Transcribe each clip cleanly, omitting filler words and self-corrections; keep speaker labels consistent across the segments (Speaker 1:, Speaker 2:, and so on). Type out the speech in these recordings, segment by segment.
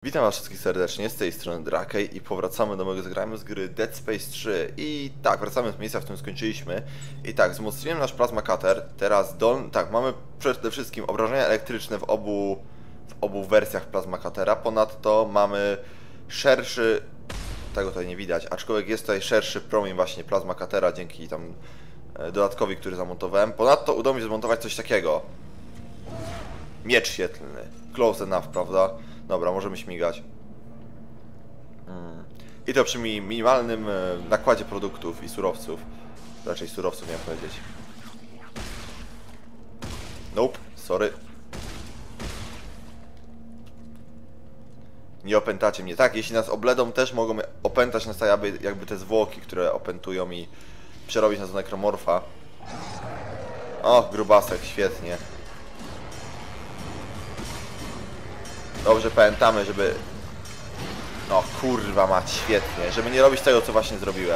Speaker 1: Witam was wszystkich serdecznie, z tej strony Drakej i powracamy do mojego zagrania z gry Dead Space 3. I tak, wracamy z miejsca, w którym skończyliśmy. I tak, wzmocniłem nasz Plasma Cutter. Teraz mamy przede wszystkim obrażenia elektryczne w obu wersjach Plasma Cuttera. Ponadto mamy szerszy, tego tutaj nie widać, aczkolwiek jest tutaj szerszy promień właśnie Plasma Cuttera dzięki tam dodatkowi, który zamontowałem. Ponadto udało mi się zmontować coś takiego. Miecz świetlny. Close enough, prawda? Dobra, możemy śmigać. I to przy minimalnym nakładzie produktów i surowców. Raczej surowców miałem powiedzieć. Nope, sorry. Nie opętacie mnie. Tak, jeśli nas obledą, też mogą opętać nas jakby te zwłoki, które opętują i przerobić nas do nekromorfa. O, grubasek, świetnie. Dobrze pamiętamy, żeby... No kurwa mać, świetnie. Żeby nie robić tego, co właśnie zrobiłem.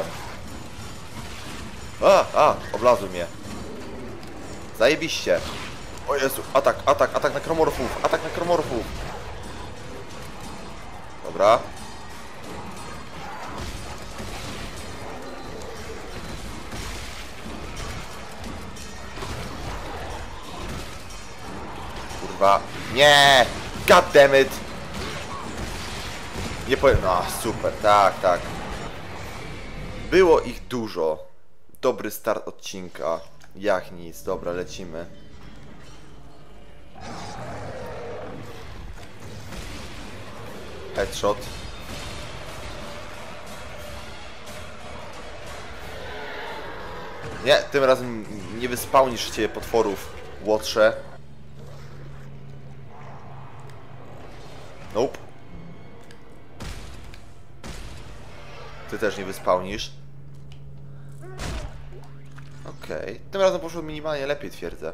Speaker 1: Oblazły mnie. Zajebiście. O Jezu, atak nekromorfów, atak nekromorfów. Dobra. Kurwa. Nie! God damn it! Nie powiem. No, super, tak. Było ich dużo. Dobry start odcinka. Jak nic, dobra, lecimy. Headshot. Nie, tym razem nie wyspałnisz cię potworów, łotrze. Nope. Ty też nie wyspałnisz. Okej. Tym razem poszło minimalnie lepiej, twierdzę.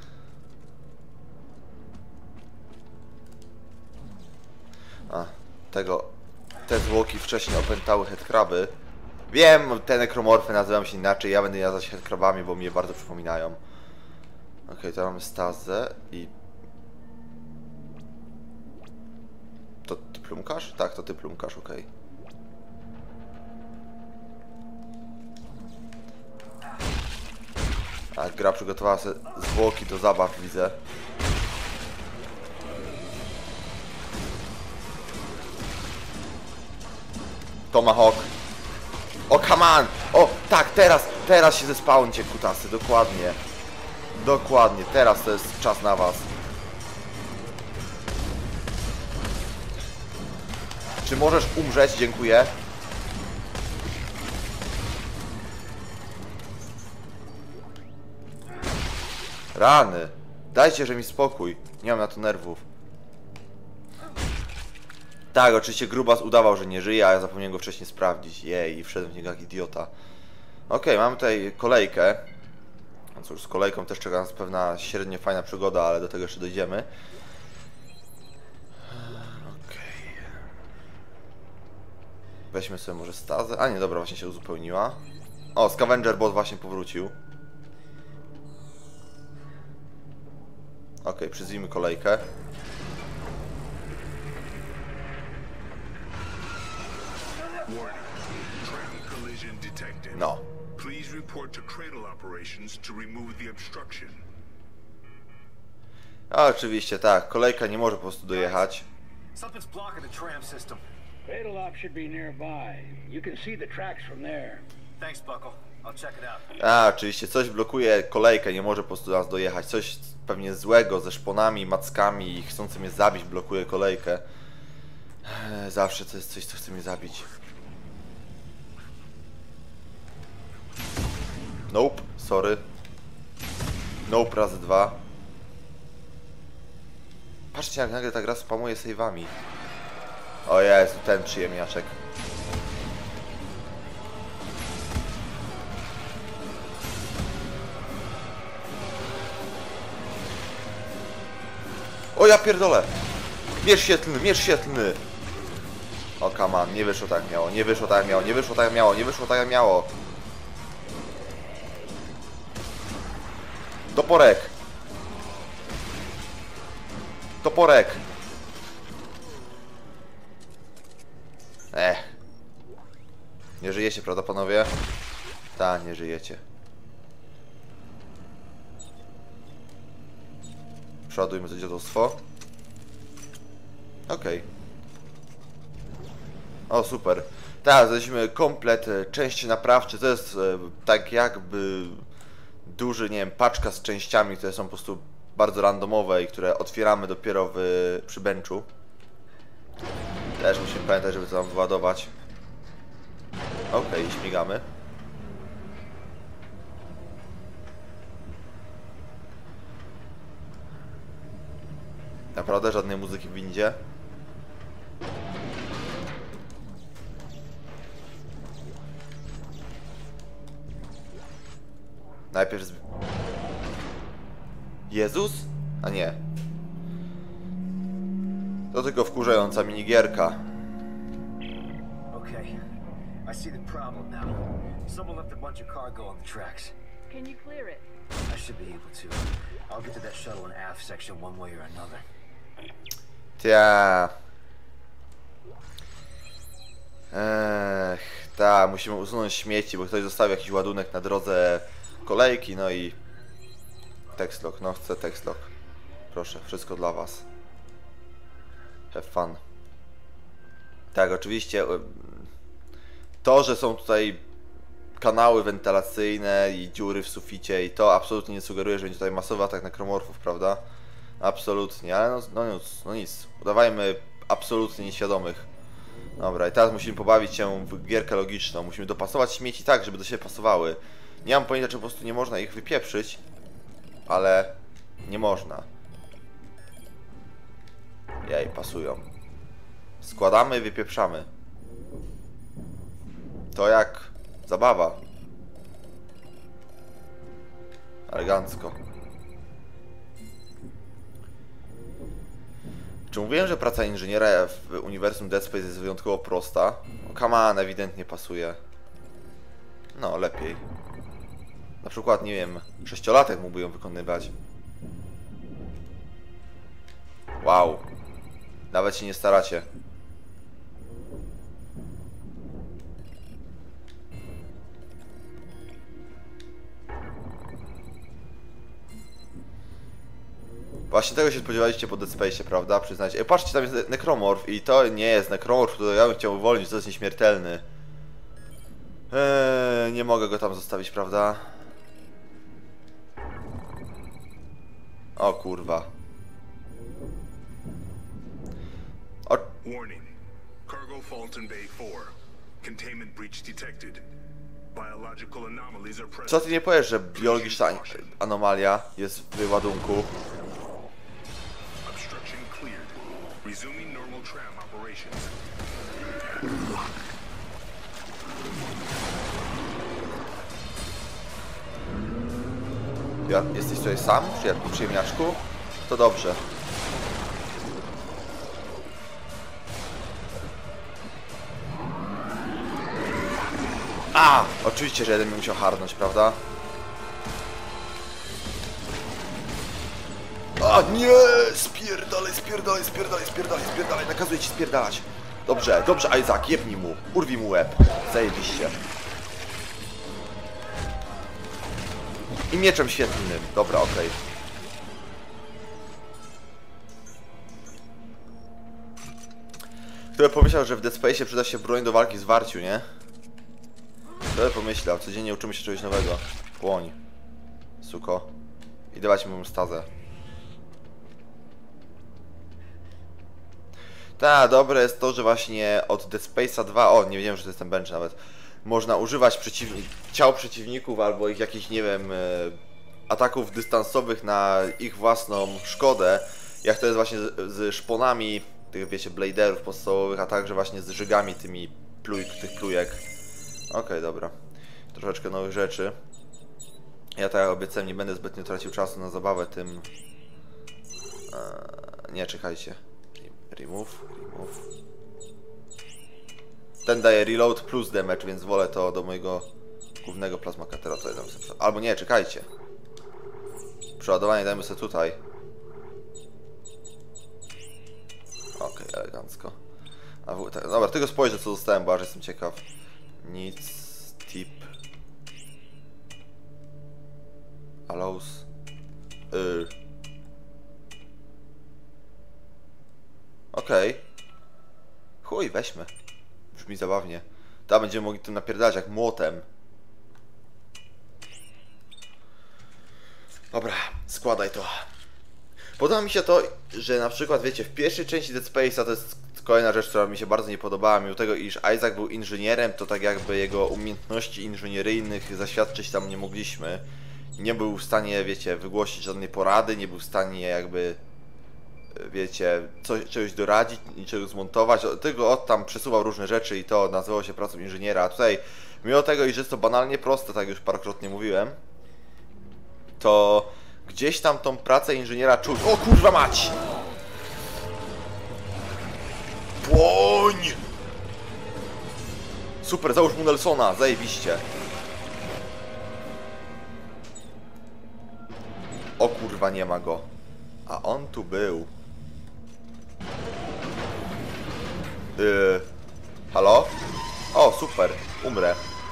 Speaker 1: Te zwłoki wcześniej opętały headcraby. Wiem, te nekromorfy nazywają się inaczej, ja będę je nazywać headcrabami, bo mnie bardzo przypominają. Okej, to mamy stazę i... To ty plumkasz? Tak, to ty plumkasz, okej. A gra przygotowała sobie zwłoki do zabaw, widzę. Tomahawk. O, come on! O, tak, teraz się zespałncie, kutasy, dokładnie. Dokładnie, teraz to jest czas na was. Czy możesz umrzeć? Dziękuję. Rany. Dajcie, że mi spokój. Nie mam na to nerwów. Tak, oczywiście grubas udawał, że nie żyje, a ja zapomniałem go wcześniej sprawdzić. Jej, i wszedłem w niego jak idiota. Okej, mamy tutaj kolejkę. No cóż, z kolejką też czeka nas pewna średnio fajna przygoda, ale do tego jeszcze dojdziemy. Weźmy sobie może stazę. A nie, dobra, właśnie się uzupełniła. O, Scavenger Bot właśnie powrócił. Okej, przyzwijmy kolejkę. No. A oczywiście, tak. Kolejka nie może po prostu dojechać.
Speaker 2: Cradle lock should be nearby. You can see the tracks from there.
Speaker 3: Thanks, Buckle. I'll check it out.
Speaker 1: A, oczywiście, coś blokuje kolejkę, nie może po prostu do nas dojechać. Coś pewnie złego ze szponami, mackami i chcący mnie zabić blokuje kolejkę. Zawsze to jest coś, co chce mnie zabić. Nope, sorry. Nope razy 2. Patrzcie, jak nagle ta gra spamuje save'ami. O Jezu, ten przyjemniaczek. O ja pierdolę! Miecz świetlny, miecz świetlny! O come on, nie wyszło tak miało, nie wyszło tak miało, nie wyszło tak miało, nie wyszło tak miało. Toporek! Toporek! Nie żyjecie, prawda panowie? Tak, nie żyjecie. Przeładujmy to dziadostwo. Okej. O, super. Teraz znaleźliśmy komplet części naprawcze. To jest tak jakby duży, nie wiem, paczka z częściami, które są po prostu bardzo randomowe i które otwieramy dopiero przy benchu. Też musimy pamiętać, żeby to tam wyładować. Okej, śmigamy. Naprawdę żadnej muzyki w windzie. Najpierw Jezus? A nie. To tylko wkurzająca minigierka.
Speaker 3: Okay, I see the problem now. Someone left a bunch of cargo on the tracks.
Speaker 4: Can you clear it?
Speaker 3: I should be able to. I'll get to that shuttle and aft section one way or another.
Speaker 1: Tak, musimy usunąć śmieci, bo ktoś zostawił jakiś ładunek na drodze kolejki, no i tekstlog, no chcę tekstlog. Proszę, wszystko dla was. Have fun. Tak, oczywiście to, że są tutaj kanały wentylacyjne i dziury w suficie i to absolutnie nie sugeruje, że będzie tutaj masowy atak nekromorfów, prawda? Absolutnie, ale no nic. Udawajmy absolutnie nieświadomych. Dobra, i teraz musimy pobawić się w gierkę logiczną. Musimy dopasować śmieci tak, żeby do siebie pasowały. Nie mam pojęcia, czy po prostu nie można ich wypieprzyć, ale nie można. Jej, pasują. Składamy i wypieprzamy. To jak zabawa. Elegancko. Czy mówiłem, że praca inżyniera w uniwersum Dead Space jest wyjątkowo prosta? No, come on, ewidentnie pasuje. No, lepiej. Na przykład, nie wiem, 6-latek mógłby ją wykonywać. Wow. Nawet się nie staracie. Właśnie tego się spodziewaliście po Dead Space, prawda? Przyznajcie. Patrzcie, tam jest nekromorf i to nie jest nekromorf, którego ja bym chciał uwolnić, to jest nieśmiertelny. Nie mogę go tam zostawić, prawda? O kurwa.
Speaker 5: Warning. Cargo fault in Bay 4. Containment breach detected. Biological anomalies are present.
Speaker 1: Co ty nie powiesz, że biologiczna anomalia jest w ładunku?
Speaker 5: Obstruction cleared. Resuming normal tram operations.
Speaker 1: Jesteś tutaj sam, przyjemniaczku? To dobrze. A! Oczywiście, że jeden mi musiał harnąć, prawda? A nie! Spierdalaj, spierdalaj, spierdalaj, spierdalaj, spierdalaj, nakazuję ci spierdalać. Dobrze, dobrze, Isaac, jebnij mu, urwij mu łeb. Zajebiście. I mieczem świetlnym. Dobra, okej. Kto by pomyślał, że w Dead Space przyda się broń do walki z warciu, nie? Kto by pomyślał? Codziennie uczymy się czegoś nowego. Płoń. Suko. I dawać mu stazę. Tak, dobre jest to, że właśnie od Dead Space'a 2... O, nie wiedziałem, że to jest ten bench nawet. Można używać ciał przeciwników albo ich jakichś, nie wiem, ataków dystansowych na ich własną szkodę. Jak to jest właśnie z szponami tych, wiecie, bladerów podstawowych, a także właśnie z żygami tych plujek. Okej, dobra. Troszeczkę nowych rzeczy. Ja tak jak obiecałem, nie będę zbytnio tracił czasu na zabawę tym... Nie, czekajcie. Remove. Ten daje reload plus damage, więc wolę to do mojego głównego plazma cuttera. Albo nie, czekajcie. Przeładowanie dajmy sobie tutaj. Okej, elegancko. Tak, dobra, tylko spojrzę co dostałem, bo aż jestem ciekaw. Nic, tip. Allows. Okej. Chuj, weźmy. Brzmi zabawnie. Ta będziemy mogli tym napierdalać jak młotem. Dobra, składaj to. Podoba mi się to, że na przykład, wiecie, w pierwszej części Dead Space'a to jest kolejna rzecz, która mi się bardzo nie podobała, mimo tego, iż Isaac był inżynierem, to tak jakby jego umiejętności inżynieryjnych zaświadczyć tam nie mogliśmy. Nie był w stanie, wiecie, wygłosić żadnej porady, nie był w stanie jakby, wiecie, czegoś doradzić, niczego zmontować, tylko tam przesuwał różne rzeczy i to nazywało się pracą inżyniera, a tutaj, mimo tego, iż jest to banalnie proste, tak już parokrotnie mówiłem, to gdzieś tam tą pracę inżyniera czuć. O kurwa mać! Płoń! Super, załóż mu Nelsona, zajebiście. O kurwa, nie ma go. A on tu był. Halo? O, super, umrę.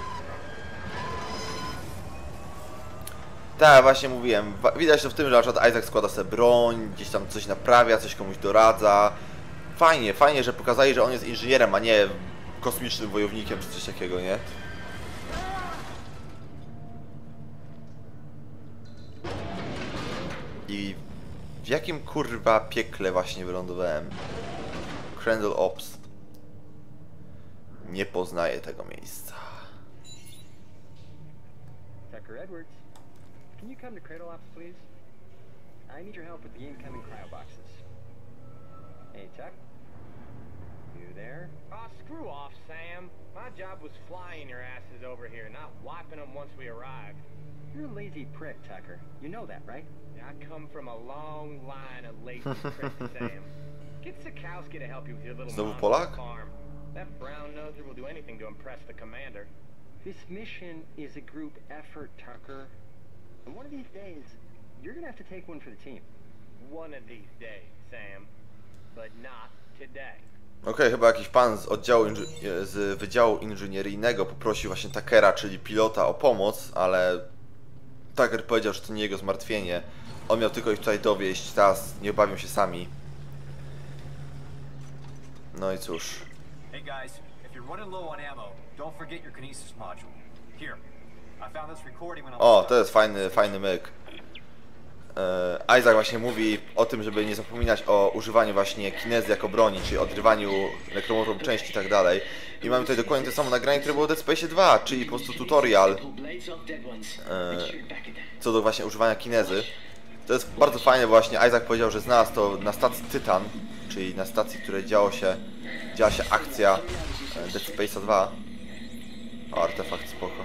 Speaker 1: Tak, właśnie mówiłem. Widać to w tym, że na przykład Isaac składa sobie broń, gdzieś tam coś naprawia, coś komuś doradza. Fajnie, fajnie, że pokazali, że on jest inżynierem, a nie kosmicznym wojownikiem czy coś takiego, nie? I w jakim kurwa piekle właśnie wylądowałem? Crandall Ops. Nie poznaję tego miejsca.
Speaker 3: Tucker Edwards, can you come to Cradle Ops, please? I need your help with the incoming cryo boxes. Hey, Tuck? You there?
Speaker 4: Oh, screw off, Sam. My job was flying your asses over here, not wiping them once we arrived.
Speaker 3: You're a lazy prick, Tucker. You know that, right?
Speaker 4: I come from a long line of lazy pricks, Sam. Get Sikowski to help you with your little
Speaker 1: Znowu
Speaker 4: monster
Speaker 1: Polak?
Speaker 4: farm. That brown noser will do anything to impress the commander.
Speaker 3: This mission is a group effort, Tucker. And one of these days, you're gonna have to take one for the team.
Speaker 4: One of these days, Sam. But not today.
Speaker 1: Okej, chyba jakiś pan z oddziału z Wydziału Inżynieryjnego poprosił właśnie Tuckera, czyli pilota, o pomoc, ale Tucker powiedział, że to nie jego zmartwienie. On miał tylko ich tutaj dowieść, teraz nie bawią się sami. No i cóż.
Speaker 3: Hey guys, if you're running low on ammo, don't forget your kinesis module. Here, I found this recording when I
Speaker 1: O,
Speaker 3: was
Speaker 1: to jest fajny myk. Isaac właśnie mówi o tym, żeby nie zapominać o używaniu właśnie kinezy jako broni, czyli odrywaniu nekromotom części i tak dalej. I mamy tutaj dokładnie to samo nagranie, które było w Dead Space 2, czyli po prostu tutorial co do właśnie używania kinezy. To jest bardzo fajne, bo właśnie Isaac powiedział, że znalazł to na stacji Tytan, czyli na stacji, w której działa się akcja Dead Space 2. O, artefakt, spoko.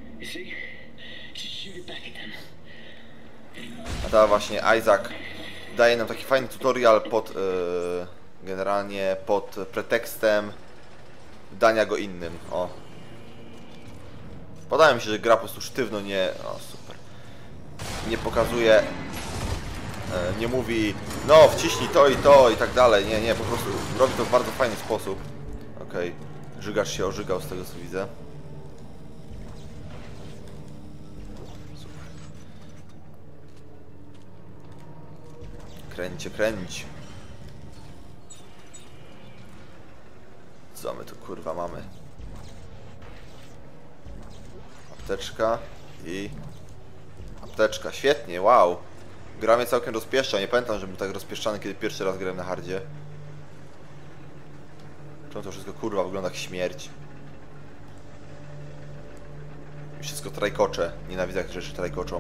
Speaker 1: A ta właśnie Isaac daje nam taki fajny tutorial pod generalnie pod pretekstem dania go innym. O. Podoba mi się, że gra po prostu sztywno nie... O, super. Nie pokazuje... nie mówi, no wciśnij to i tak dalej. Nie, po prostu robi to w bardzo fajny sposób. Okej. Żygacz się ożygał z tego co widzę. Kręć. Co my tu kurwa mamy? Apteczka i... Apteczka, świetnie, wow. Gra mnie całkiem rozpieszcza, nie pamiętam, żebym tak rozpieszczany, kiedy pierwszy raz grałem na hardzie. Czemu to wszystko kurwa wygląda jak śmierć? I wszystko trajkocze, nienawidzę jak rzeczy trajkoczą.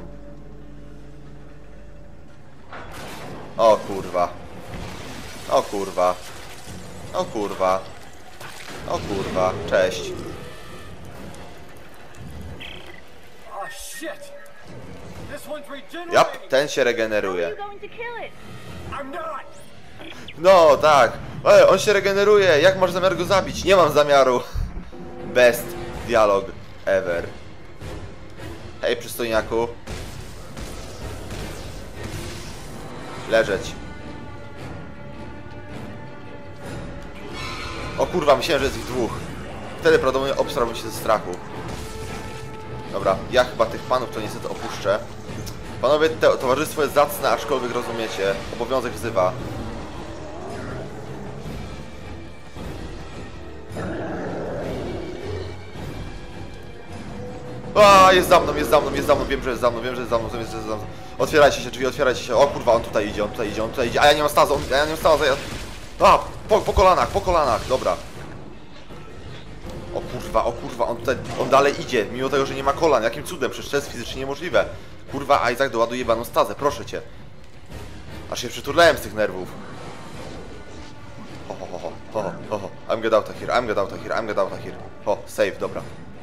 Speaker 1: O kurwa. O kurwa. O kurwa. O kurwa. Cześć.
Speaker 3: Oh shit! This one's regenerating!
Speaker 1: Jap, ten się regeneruje.
Speaker 3: I'm not!
Speaker 1: No tak. On się regeneruje. Jak masz zamiar go zabić? Nie mam zamiaru. Best dialog ever. Hej przystojniaku. Leżeć. O kurwa, myślałem, że jest ich dwóch. Wtedy prawdopodobnie obstrałbym się ze strachu. Dobra, ja chyba tych panów to niestety opuszczę. Panowie, towarzystwo jest zacne, aczkolwiek rozumiecie. Obowiązek wzywa. A, jest za mną, jest za mną, jest za mną, wiem, że jest za mną, wiem, że jest za mną, wiem, że jest za mną. Otwierajcie się drzwi, otwierajcie się. O kurwa, on tutaj idzie, on tutaj idzie, on tutaj idzie. A ja nie mam stazu, ja nie mam stazu. A, po kolanach, dobra. O kurwa, on tutaj, on dalej idzie, mimo tego, że nie ma kolan. Jakim cudem, przecież to jest fizycznie niemożliwe. Kurwa, Isaac doładuje jebaną stazę, proszę cię. Aż się przyturlałem z tych nerwów. I'm get out of here, I'm get out of here, I'm get out of here. O, save, dobra.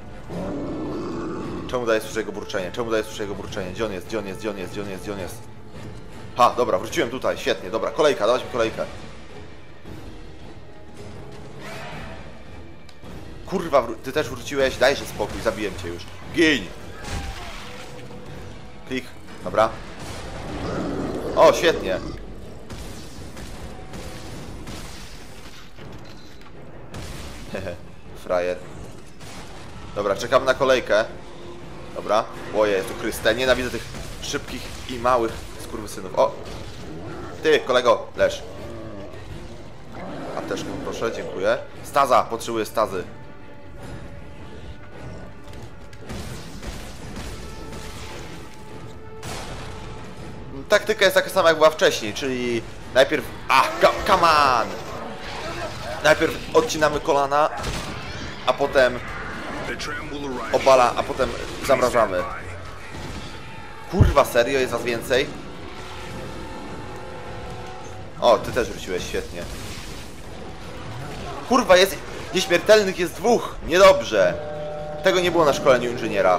Speaker 1: Czemu daje słyszę jego burczenie? Czemu daje słyszę jego burczenie? Gdzie on jest? Gdzie on jest? Gdzie on jest? Gdzie on jest? Gdzie on jest? Ha, dobra, wróciłem tutaj, świetnie, dobra, kolejka, dawać mi kolejkę. Kurwa, ty też wróciłeś? Daj się spokój, zabiłem cię już. Gin! Klik, dobra. O, świetnie. Hehe, frajer. Dobra, czekam na kolejkę. Dobra, oje, jest tu Chryste, nienawidzę tych szybkich i małych skurwysynów. O! Ty, kolego, leż. Apteczkę proszę, dziękuję. Staza, potrzebuję stazy. Taktyka jest taka sama jak była wcześniej, czyli najpierw... come on! Najpierw odcinamy kolana, a potem obala, a potem zamrażamy. Kurwa, serio? Jest was więcej? O, ty też wróciłeś, świetnie. Kurwa, jest... Nieśmiertelnych jest dwóch! Niedobrze! Tego nie było na szkoleniu inżyniera.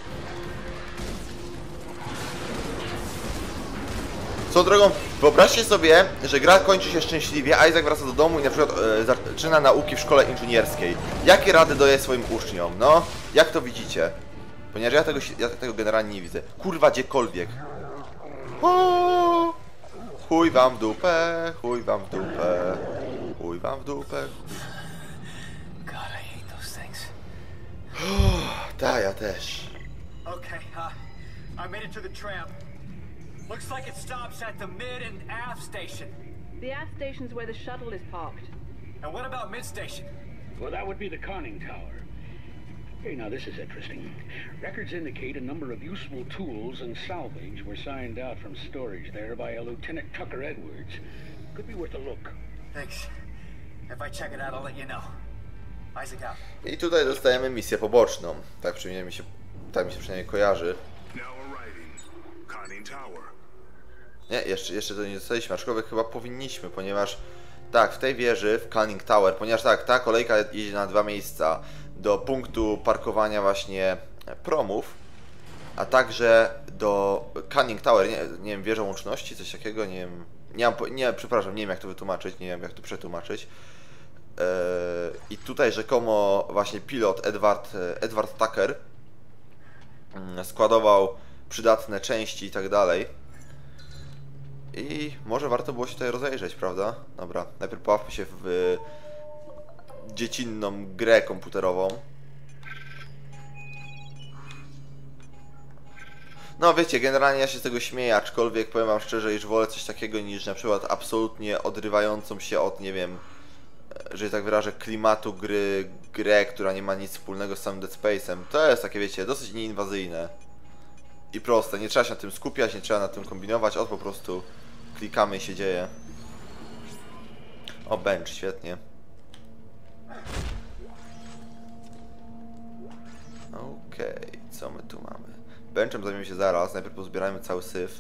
Speaker 1: Swoją drogą, wyobraźcie sobie, że gra kończy się szczęśliwie, Isaac wraca do domu i na przykład zaczyna nauki w szkole inżynierskiej. Jakie rady daje swoim uczniom? No, jak to widzicie? Ponieważ ja tego generalnie nie widzę. Kurwa, gdziekolwiek. O! Chuj wam w dupę, chuj wam w dupę, chuj wam w dupę.
Speaker 6: God, I hate those things.
Speaker 1: Ta, ja też.
Speaker 6: Okay, I made it to the tram. Looks like it stops at the mid and aft station.
Speaker 7: The aft station's where the shuttle is parked.
Speaker 6: And what about mid station?
Speaker 2: Well, that would be the conning tower. Okay, now this is interesting. Records indicate a number of useful tools and salvage were signed out from storage there by a Lieutenant Tucker Edwards. Could be worth a look.
Speaker 6: Thanks. If I check it out, I'll let you know. Isaac out.
Speaker 1: I tutaj dostajemy misję poboczną. Tak mi się przynajmniej kojarzy. Nie, jeszcze to nie dostaliśmy, aczkolwiek chyba powinniśmy, ponieważ tak, w tej wieży, w Canning Tower, ponieważ tak, ta kolejka jedzie na dwa miejsca, do punktu parkowania właśnie promów, a także do Canning Tower, nie wiem, wieża łączności, coś takiego, nie wiem, przepraszam, nie wiem jak to wytłumaczyć, nie wiem jak to przetłumaczyć. I tutaj rzekomo właśnie pilot Edward Tucker składował przydatne części i tak dalej. I może warto było się tutaj rozejrzeć, prawda? Dobra, najpierw pobawmy się w dziecinną grę komputerową. No wiecie, generalnie ja się z tego śmieję, aczkolwiek powiem wam szczerze, iż wolę coś takiego niż na przykład absolutnie odrywającą się od, nie wiem, że tak wyrażę, klimatu grę, która nie ma nic wspólnego z samym Dead Space'em. To jest takie, wiecie, dosyć nieinwazyjne i proste, nie trzeba się na tym skupiać, nie trzeba na tym kombinować, po prostu klikamy i się dzieje. O, bench, świetnie. Okej, co my tu mamy? Benchem zajmiemy się zaraz, najpierw pozbierajmy cały syf.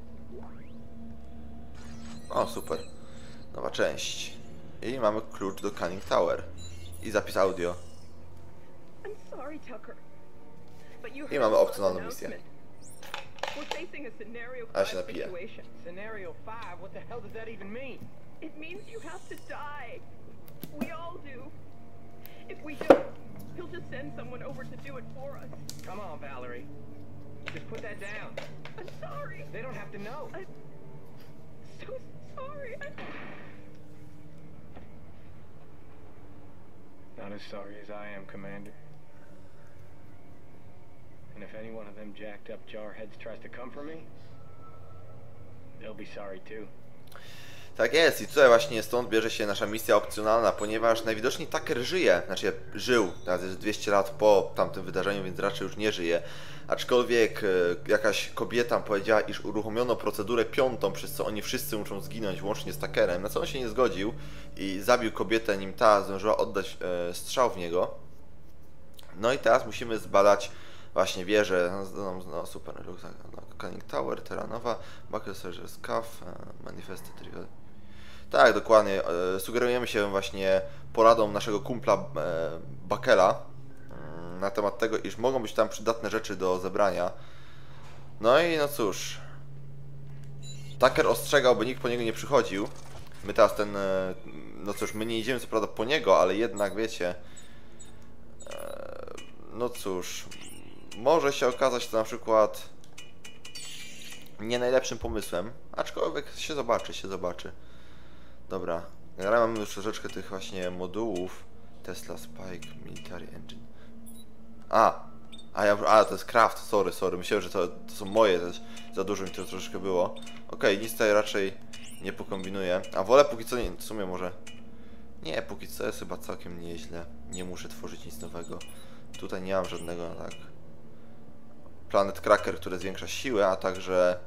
Speaker 1: O, super. Nowa część. I mamy klucz do Canning Tower. I zapis audio.
Speaker 7: I'm sorry, Tucker. But you
Speaker 1: I mamy opcjonalną misję.
Speaker 7: We're facing a scenario
Speaker 1: A ja się
Speaker 7: 5
Speaker 1: napiję.
Speaker 7: situation.
Speaker 4: Scenario 5? What the hell does that even mean?
Speaker 7: It means you have to die. We all do. If we don't, he'll just send someone over to do it for us.
Speaker 4: Come on, Valerie. Just put that down.
Speaker 7: I'm sorry.
Speaker 4: They don't have to know.
Speaker 7: I'm so sorry.
Speaker 4: not as sorry as I am, Commander. And if any one of them jacked up jarheads tries to come for me, they'll be sorry too.
Speaker 1: Tak jest i tutaj właśnie stąd bierze się nasza misja opcjonalna, ponieważ najwidoczniej Tucker żyje, znaczy żył, teraz jest 200 lat po tamtym wydarzeniu, więc raczej już nie żyje. Aczkolwiek jakaś kobieta powiedziała, iż uruchomiono procedurę 5, przez co oni wszyscy muszą zginąć, łącznie z Tuckerem, na co on się nie zgodził i zabił kobietę, nim ta zdążyła oddać strzał w niego. No i teraz musimy zbadać właśnie wieżę, no super, Canning Tower, teranowa, Buckle Surgery Scuff, Manifested Rival. Tak, dokładnie. Sugerujemy się właśnie poradą naszego kumpla Buckela na temat tego, iż mogą być tam przydatne rzeczy do zebrania. No i no cóż. Tucker ostrzegał, by nikt po niego nie przychodził. My teraz no cóż, my nie idziemy co prawda po niego, ale jednak wiecie. No cóż. Może się okazać to na przykład nie najlepszym pomysłem. Aczkolwiek się zobaczy. Dobra, generalnie mamy już troszeczkę tych właśnie modułów. Tesla Spike, Military Engine. To jest craft, sorry. Myślałem, że to są moje też. Za dużo mi to troszeczkę było. Okej, nic tutaj raczej nie pokombinuję. A wolę póki co nie, w sumie może. Nie, póki co jest chyba całkiem nieźle. Nie muszę tworzyć nic nowego. Tutaj nie mam żadnego, tak. Planet Cracker, które zwiększa siłę, a także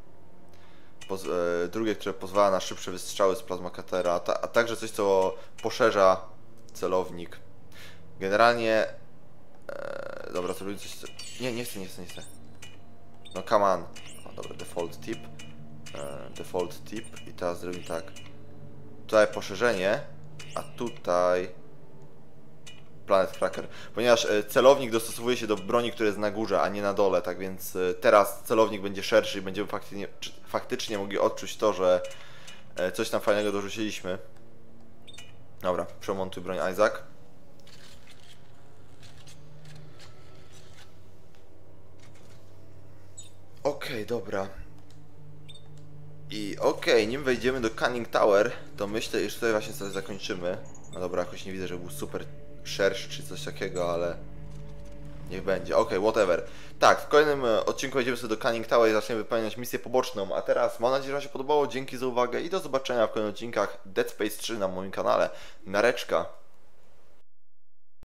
Speaker 1: drugie, które pozwala na szybsze wystrzały z plazma cuttera, a także coś, co poszerza celownik. Generalnie dobra, to coś. Nie chcę. No come on. O, dobra, default tip i teraz zrobimy tak. Tutaj poszerzenie, a tutaj Planet Cracker, ponieważ celownik dostosowuje się do broni, która jest na górze, a nie na dole, tak więc teraz celownik będzie szerszy i będziemy faktycznie mogli odczuć to, że coś tam fajnego dorzuciliśmy. Dobra, przemontuj broń Isaac. Okej, dobra. I nim wejdziemy do Canning Tower, to myślę, iż tutaj właśnie sobie zakończymy. No dobra, jakoś nie widzę, że był super szerszy czy coś takiego, ale niech będzie. Whatever. Tak, w kolejnym odcinku wejdziemy sobie do Canning Tower i zaczniemy wypełniać misję poboczną. A teraz mam nadzieję, że Wam się podobało. Dzięki za uwagę i do zobaczenia w kolejnych odcinkach Dead Space 3 na moim kanale. Nareczka.